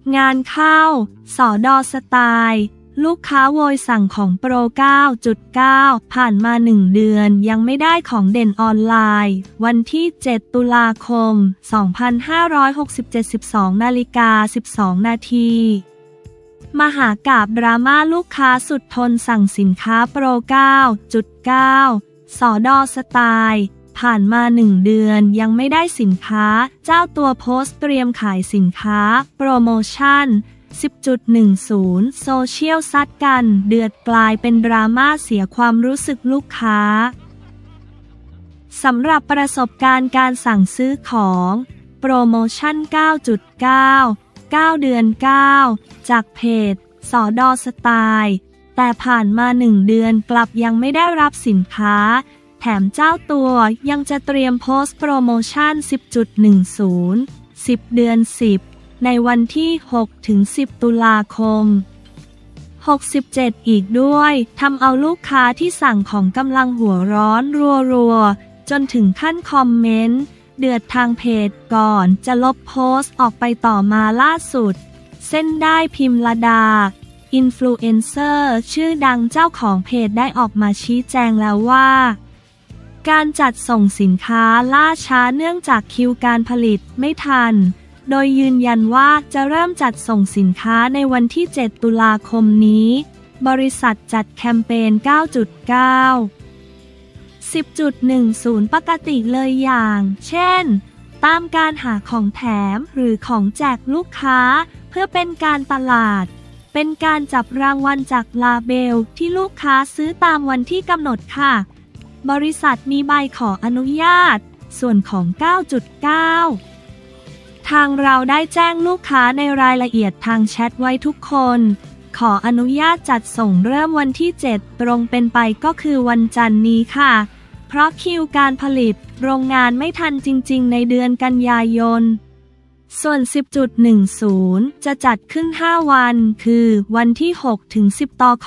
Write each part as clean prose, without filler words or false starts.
งานเข้าสอดอสไตล์ลูกค้าโวยสั่งของโปร 9.9 ผ่านมา1 เดือนยังไม่ได้ของเด่นออนไลน์วันที่ 7 ตุลาคม 2567 12:12 นาทีมหากาพย์ดราม่าลูกค้าสุดทนสั่งสินค้าโปร 9.9 สอดอสไตล์ผ่านมา1 เดือนยังไม่ได้สินค้าเจ้าตัวโพสต์เตรียมขายสินค้าโปรโมชั่น 10.10 โซเชียลซัดกันเดือดกลายเป็นดราม่าเสียความรู้สึกลูกค้าสำหรับประสบการณ์การสั่งซื้อของโปรโมชั่น 9.9 9 เดือน 9 จากเพจสอดอสไตล์แต่ผ่านมา1 เดือนกลับยังไม่ได้รับสินค้าแถมเจ้าตัวยังจะเตรียมโพสต์โปรโมชั่น 10.10 10 เดือน 10 ในวันที่ 6-10 ตุลาคม 67 อีกด้วยทำเอาลูกค้าที่สั่งของกำลังหัวร้อนรัวๆจนถึงขั้นคอมเมนต์เดือดทางเพจก่อนจะลบโพสต์ออกไปต่อมาล่าสุดเส้นได้พิมลดาอินฟลูเอนเซอร์ชื่อดังเจ้าของเพจได้ออกมาชี้แจงแล้วว่าการจัดส่งสินค้าล่าช้าเนื่องจากคิวการผลิตไม่ทันโดยยืนยันว่าจะเริ่มจัดส่งสินค้าในวันที่ 7 ตุลาคมนี้บริษัทจัดแคมเปญ 9.9 10.10 ปกติเลยอย่างเช่นตามการหาของแถมหรือของแจกลูกค้าเพื่อเป็นการตลาดเป็นการจับรางวัลจากลาเบลที่ลูกค้าซื้อตามวันที่กำหนดค่ะบริษัทมีใบขออนุญาตส่วนของ 9.9 ทางเราได้แจ้งลูกค้าในรายละเอียดทางแชทไว้ทุกคนขออนุญาตจัดส่งเริ่มวันที่ 7 ตรงเป็นไปก็คือวันจันทร์นี้ค่ะเพราะคิวการผลิตโรงงานไม่ทันจริงๆในเดือนกันยายนส่วน 10.10 จะจัดขึ้น 5 วันคือวันที่ 6-10 ตค.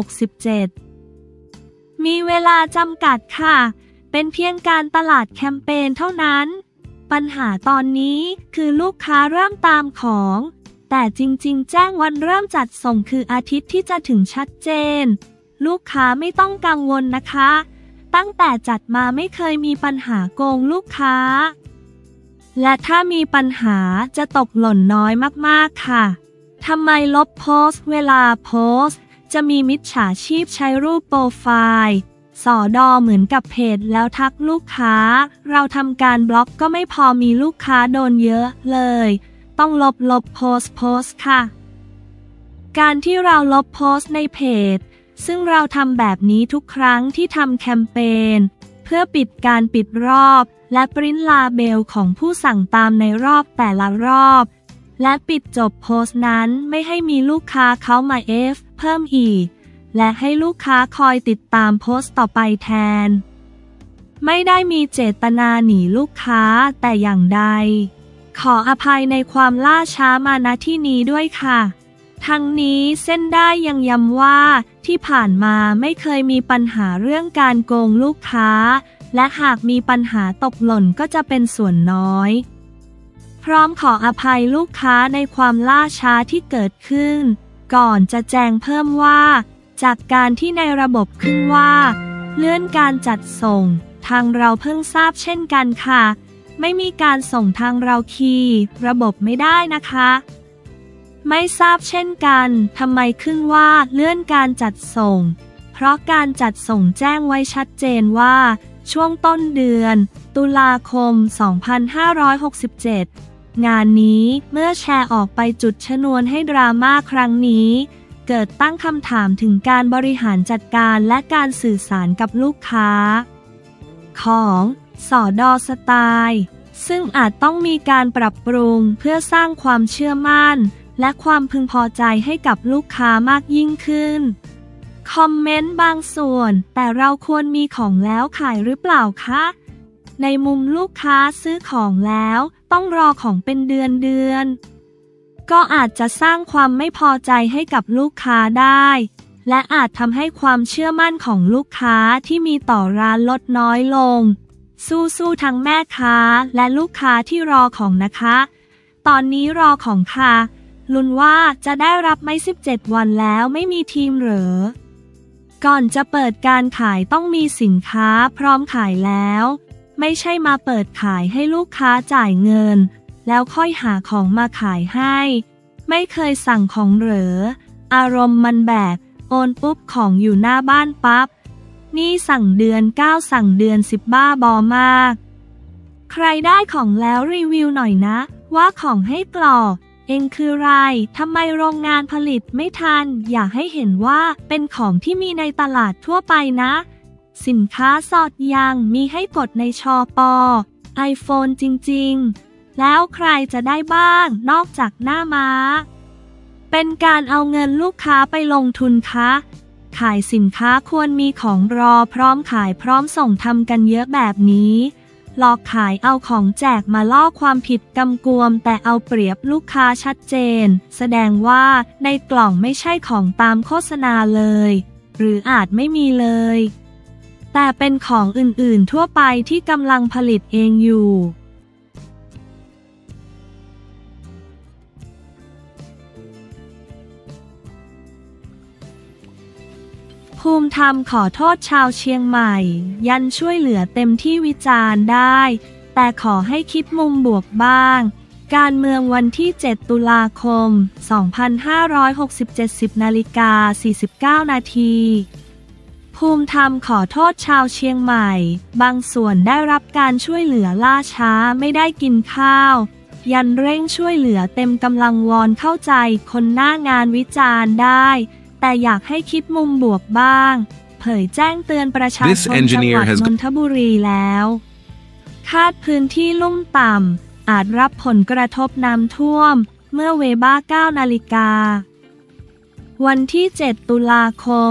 67มีเวลาจำกัดค่ะเป็นเพียงการตลาดแคมเปญเท่านั้นปัญหาตอนนี้คือลูกค้าเริ่มตามของแต่จริงๆแจ้งวันเริ่มจัดส่งคืออาทิตย์ที่จะถึงชัดเจนลูกค้าไม่ต้องกังวลนะคะตั้งแต่จัดมาไม่เคยมีปัญหาโกงลูกค้าและถ้ามีปัญหาจะตกหล่นน้อยมากๆค่ะทำไมลบโพสต์เวลาโพสต์จะมีมิจฉาชีพใช้รูปโปรไฟล์สอดอเหมือนกับเพจแล้วทักลูกค้าเราทำการบล็อกก็ไม่พอมีลูกค้าโดนเยอะเลยต้องลบโพสต์ค่ะการที่เราลบโพสต์ในเพจซึ่งเราทำแบบนี้ทุกครั้งที่ทำแคมเปญเพื่อปิดการปิดรอบและปริ้นลาเบลของผู้สั่งตามในรอบแต่ละรอบและปิดจบโพสต์นั้นไม่ให้มีลูกค้าเข้ามาเพิ่มอีกและให้ลูกค้าคอยติดตามโพสต์ต่อไปแทนไม่ได้มีเจตนาหนีลูกค้าแต่อย่างใดขออภัยในความล่าช้ามาณที่นี้ด้วยค่ะทั้งนี้เส้นได้ยังย้ำว่าที่ผ่านมาไม่เคยมีปัญหาเรื่องการโกงลูกค้าและหากมีปัญหาตกหล่นก็จะเป็นส่วนน้อยพร้อมขออภัยลูกค้าในความล่าช้าที่เกิดขึ้นก่อนจะแจ้งเพิ่มว่าจากการที่ในระบบขึ้นว่าเลื่อนการจัดส่งทางเราเพิ่งทราบเช่นกันค่ะไม่มีการส่งทางเราคีย์ระบบไม่ได้นะคะไม่ทราบเช่นกันทำไมขึ้นว่าเลื่อนการจัดส่งเพราะการจัดส่งแจ้งไว้ชัดเจนว่าช่วงต้นเดือนตุลาคม 2567 งานนี้เมื่อแชร์ออกไปจุดชนวนให้ดราม่าครั้งนี้เกิดตั้งคำถามถึงการบริหารจัดการและการสื่อสารกับลูกค้าของสอดอสไตล์ซึ่งอาจต้องมีการปรับปรุงเพื่อสร้างความเชื่อมั่นและความพึงพอใจให้กับลูกค้ามากยิ่งขึ้นคอมเมนต์บางส่วนแต่เราควรมีของแล้วขายหรือเปล่าคะในมุมลูกค้าซื้อของแล้วต้องรอของเป็นเดือนก็อาจจะสร้างความไม่พอใจให้กับลูกค้าได้และอาจทำให้ความเชื่อมั่นของลูกค้าที่มีต่อร้านลดน้อยลงสู้ทั้งแม่ค้าและลูกค้าที่รอของนะคะตอนนี้รอของค่ะลุ้นว่าจะได้รับไหม17 วันแล้วไม่มีทีมเหรอก่อนจะเปิดการขายต้องมีสินค้าพร้อมขายแล้วไม่ใช่มาเปิดขายให้ลูกค้าจ่ายเงินแล้วค่อยหาของมาขายให้ไม่เคยสั่งของเหรออารมณ์มันแบบโอนปุ๊บของอยู่หน้าบ้านปั๊บนี่สั่งเดือน9สั่งเดือน10บ้าบอมากใครได้ของแล้วรีวิวหน่อยนะว่าของให้กรอกเองคือไรทำไมโรงงานผลิตไม่ทันอยากให้เห็นว่าเป็นของที่มีในตลาดทั่วไปนะสินค้าสอดยังมีให้กดในชปiPhone จริงๆแล้วใครจะได้บ้างนอกจากหน้าม้าเป็นการเอาเงินลูกค้าไปลงทุนคะขายสินค้าควรมีของรอพร้อมขายพร้อมส่งทำกันเยอะแบบนี้หลอกขายเอาของแจกมาล่อความผิดกำกวมแต่เอาเปรียบลูกค้าชัดเจนแสดงว่าในกล่องไม่ใช่ของตามโฆษณาเลยหรืออาจไม่มีเลยแต่เป็นของอื่นๆทั่วไปที่กำลังผลิตเองอยู่ภูมิธรรมขอโทษชาวเชียงใหม่ยันช่วยเหลือเต็มที่วิจารณ์ได้แต่ขอให้คิดมุมบวกบ้างการเมืองวันที่7 ตุลาคม 2567 10:49 นาทีภูมิธรรมขอโทษชาวเชียงใหม่บางส่วนได้รับการช่วยเหลือล่าช้าไม่ได้กินข้าวยันเร่งช่วยเหลือเต็มกำลังวอนเข้าใจคนหน้างานวิจารณ์ได้แต่อยากให้คิดมุมบวกบ้างเผยแจ้งเตือนประชาชนจังหวัดนนทบุรีแล้วคาดพื้นที่ลุ่มต่ำอาจรับผลกระทบน้ำท่วมเมื่อเวลา 9 นาฬิกาวันที่ 7 ตุลาคม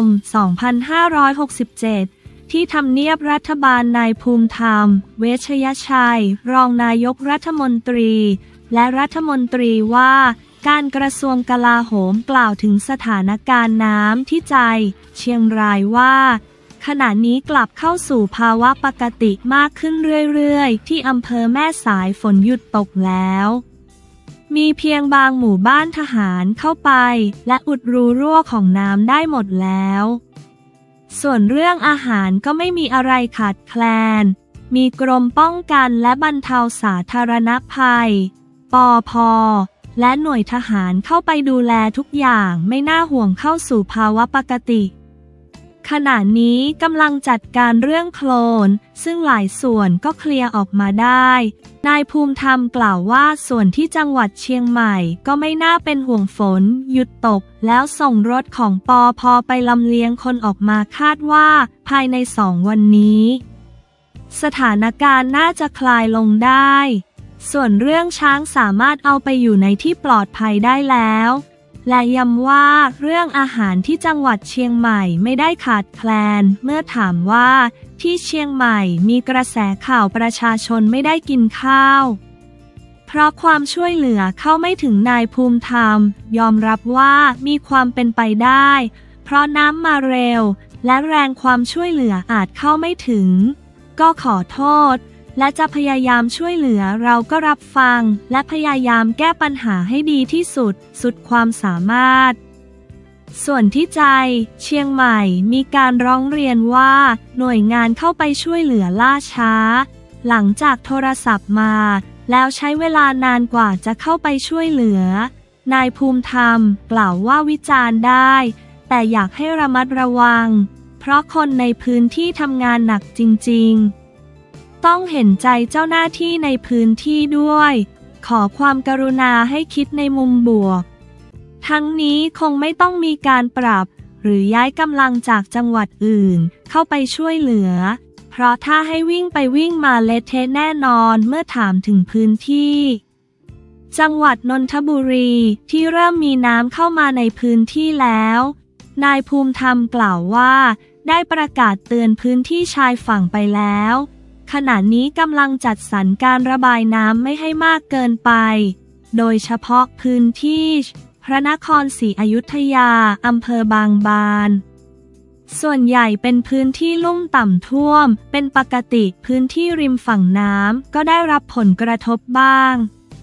2567 ที่ทำเนียบรัฐบาลนายภูมิธรรมเวชยชัยรองนายกรัฐมนตรีและรัฐมนตรีว่าการกระทรวงกลาโหมกล่าวถึงสถานการณ์น้ำที่ใจเชียงรายว่าขณะนี้กลับเข้าสู่ภาวะปกติมากขึ้นเรื่อยๆที่อำเภอแม่สายฝนหยุดตกแล้วมีเพียงบางหมู่บ้านทหารเข้าไปและอุดรูรั่วของน้ำได้หมดแล้วส่วนเรื่องอาหารก็ไม่มีอะไรขาดแคลนมีกรมป้องกันและบรรเทาสาธารณภัยปภ.และหน่วยทหารเข้าไปดูแลทุกอย่างไม่น่าห่วงเข้าสู่ภาวะปกติขณะนี้กำลังจัดการเรื่องโคลนซึ่งหลายส่วนก็เคลียร์ออกมาได้นายภูมิธรรมกล่าวว่าส่วนที่จังหวัดเชียงใหม่ก็ไม่น่าเป็นห่วงฝนหยุดตกแล้วส่งรถของปภ.ไปลำเลียงคนออกมาคาดว่าภายใน2 วันนี้สถานการณ์น่าจะคลายลงได้ส่วนเรื่องช้างสามารถเอาไปอยู่ในที่ปลอดภัยได้แล้วและย้ำว่าเรื่องอาหารที่จังหวัดเชียงใหม่ไม่ได้ขาดแคลนเมื่อถามว่าที่เชียงใหม่มีกระแสข่าวประชาชนไม่ได้กินข้าวเพราะความช่วยเหลือเข้าไม่ถึงนายภูมิธรรมยอมรับว่ามีความเป็นไปได้เพราะน้ำมาเร็วและแรงความช่วยเหลืออาจเข้าไม่ถึงก็ขอโทษและจะพยายามช่วยเหลือเราก็รับฟังและพยายามแก้ปัญหาให้ดีที่สุดความสามารถส่วนที่ใจเชียงใหม่มีการร้องเรียนว่าหน่วยงานเข้าไปช่วยเหลือล่าช้าหลังจากโทรศัพท์มาแล้วใช้เวลานานกว่าจะเข้าไปช่วยเหลือนายภูมิธรรมกล่าวว่าวิจารณ์ได้แต่อยากให้ระมัดระวังเพราะคนในพื้นที่ทำงานหนักจริงๆต้องเห็นใจเจ้าหน้าที่ในพื้นที่ด้วยขอความกรุณาให้คิดในมุมบวกทั้งนี้คงไม่ต้องมีการปรับหรือย้ายกำลังจากจังหวัดอื่นเข้าไปช่วยเหลือเพราะถ้าให้วิ่งไปวิ่งมาเละเทะแน่นอนเมื่อถามถึงพื้นที่จังหวัดนนทบุรีที่เริ่มมีน้ำเข้ามาในพื้นที่แล้วนายภูมิธรรมกล่าวว่าได้ประกาศเตือนพื้นที่ชายฝั่งไปแล้วขณะนี้กำลังจัดสรรการระบายน้ำไม่ให้มากเกินไปโดยเฉพาะพื้นที่พระนครศรีอยุธยาอำเภอบางบานส่วนใหญ่เป็นพื้นที่ลุ่มต่ำท่วมเป็นปกติพื้นที่ริมฝั่งน้ำก็ได้รับผลกระทบบ้าง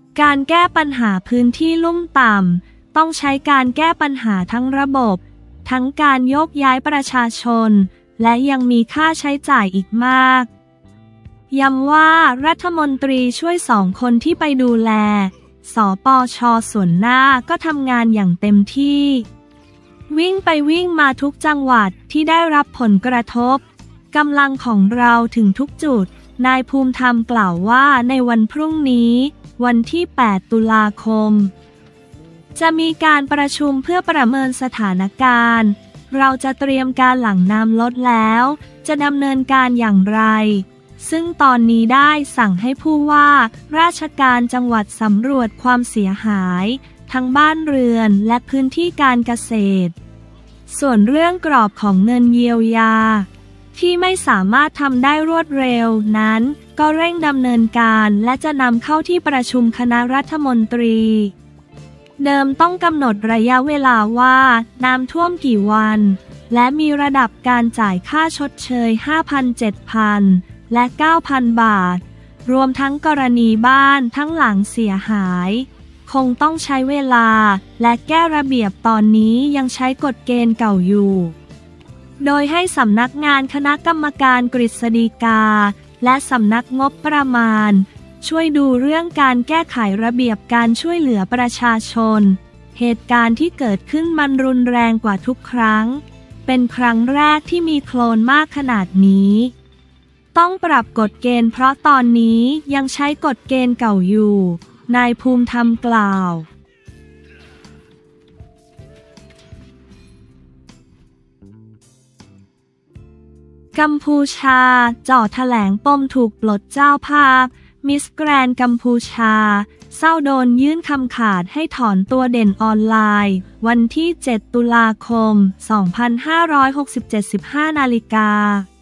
การแก้ปัญหาพื้นที่ลุ่มต่ำต้องใช้การแก้ปัญหาทั้งระบบทั้งการโยกย้ายประชาชนและยังมีค่าใช้จ่ายอีกมากย้ำว่ารัฐมนตรีช่วย2 คนที่ไปดูแลสปช.ส่วนหน้าก็ทำงานอย่างเต็มที่วิ่งไปวิ่งมาทุกจังหวัดที่ได้รับผลกระทบกำลังของเราถึงทุกจุดนายภูมิธรรมกล่าวว่าในวันพรุ่งนี้วันที่ 8 ตุลาคมจะมีการประชุมเพื่อประเมินสถานการณ์เราจะเตรียมการหลังน้ำลดแล้วจะดำเนินการอย่างไรซึ่งตอนนี้ได้สั่งให้ผู้ว่าราชการจังหวัดสำรวจความเสียหายทั้งบ้านเรือนและพื้นที่การเกษตรส่วนเรื่องกรอบของเงินเยียวยาที่ไม่สามารถทำได้รวดเร็วนั้นก็เร่งดำเนินการและจะนำเข้าที่ประชุมคณะรัฐมนตรีเดิมต้องกำหนดระยะเวลาว่าน้ำท่วมกี่วันและมีระดับการจ่ายค่าชดเชย 5,000 7,000 และ 9,000 บาทรวมทั้งกรณีบ้านทั้งหลังเสียหายคงต้องใช้เวลาและแก้ระเบียบตอนนี้ยังใช้กฎเกณฑ์เก่าอยู่โดยให้สำนักงานคณะกรรมการกฤษฎีกาและสำนักงบประมาณช่วยดูเรื่องการแก้ไขระเบียบการช่วยเหลือประชาชนเหตุการณ์ที่เกิดขึ้นมันรุนแรงกว่าทุกครั้งเป็นครั้งแรกที่มีโคลนมากขนาดนี้ต้องปรับกฎเกณฑ์เพราะตอนนี้ยังใช้กฎเกณฑ์เก่าอยู่นายภูมิธรรมกล่าวกัมพูชาจ่อแถลงปมถูกปลดเจ้าภาพมิสแกรนด์กัมพูชาเศร้าโดนยื่นคำขาดให้ถอนตัวเด่นออนไลน์วันที่ 7 ตุลาคม 2567 15 นาฬิกา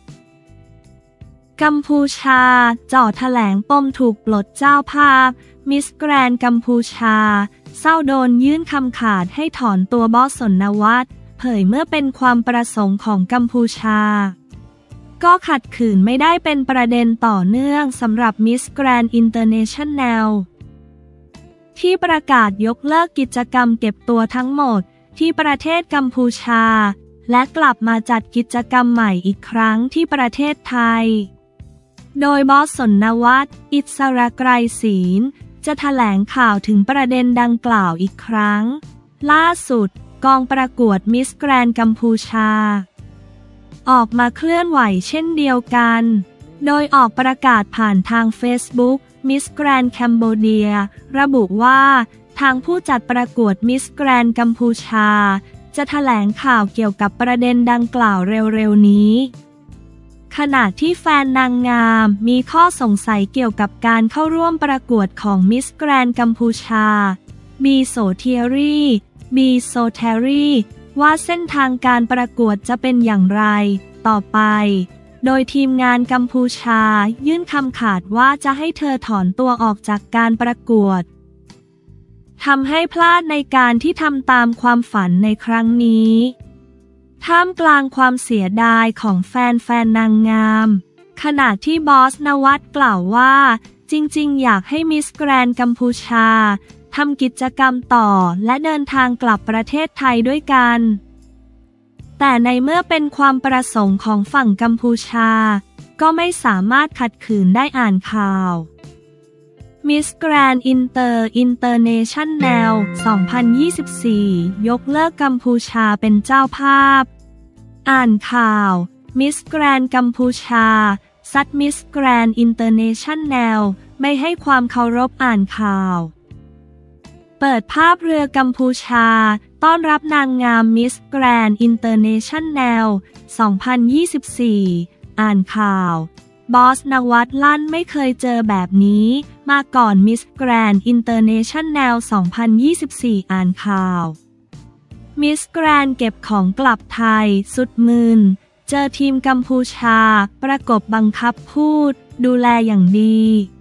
กัมพูชาจ่อแถลงปมถูกปลดเจ้าภาพมิสแกรนด์กัมพูชาเศร้าโดนยื่นคำขาดให้ถอนตัวบอส สนวัฒน์เผยเมื่อเป็นความประสงค์ของกัมพูชาก็ขัดขืนไม่ได้เป็นประเด็นต่อเนื่องสำหรับมิสแกรนด์อินเตอร์เนชั่นแนลที่ประกาศยกเลิกกิจกรรมเก็บตัวทั้งหมดที่ประเทศกัมพูชาและกลับมาจัดกิจกรรมใหม่อีกครั้งที่ประเทศไทยโดยบอส สนวัฒน์ อิสระไกรศีลจะแถลงข่าวถึงประเด็นดังกล่าวอีกครั้งล่าสุดกองประกวดมิสแกรนด์กัมพูชาออกมาเคลื่อนไหวเช่นเดียวกันโดยออกประกาศผ่านทาง Facebook Miss Grand Cambodia ระบุว่าทางผู้จัดประกวด Miss Grand กัมพูชาจะแถลงข่าวเกี่ยวกับประเด็นดังกล่าวเร็วๆนี้ขณะที่แฟนนางงามมีข้อสงสัยเกี่ยวกับการเข้าร่วมประกวดของ Miss Grand กัมพูชาบีโซเทียรี่ว่าเส้นทางการประกวดจะเป็นอย่างไรต่อไปโดยทีมงานกัมพูชายื่นคำขาดว่าจะให้เธอถอนตัวออกจากการประกวดทำให้พลาดในการที่ทำตามความฝันในครั้งนี้ท่ามกลางความเสียดายของแฟนนางงามขณะที่บอส นวัฒน์กล่าวว่าจริงๆอยากให้มิสแกรนด์กัมพูชาทำกิจกรรมต่อและเดินทางกลับประเทศไทยด้วยกันแต่ในเมื่อเป็นความประสงค์ของฝั่งกัมพูชาก็ไม่สามารถขัดขืนได้อ่านข่าวมิสแกรนด์อินเตอร์เนชั่นแนล 2024 ยกเลิกกัมพูชาเป็นเจ้าภาพอ่านข่าวมิสแกรนด์กัมพูชาซัดมิสแกรนด์อินเตอร์เนชั่นแนลไม่ให้ความเคารพอ่านข่าวเปิดภาพเรือกัมพูชาต้อนรับนางงามมิสแกรนด์อินเตอร์เนชั่นแนล 2024 อ่านข่าวบอส นวัฒน์ลั่นไม่เคยเจอแบบนี้มาก่อนมิสแกรนด์อินเตอร์เนชั่นแนล 2024 อ่านข่าวมิสแกรนด์เก็บของกลับไทยสุดมึนเจอทีมกัมพูชาประกบบังคับพูดดูแลอย่างดี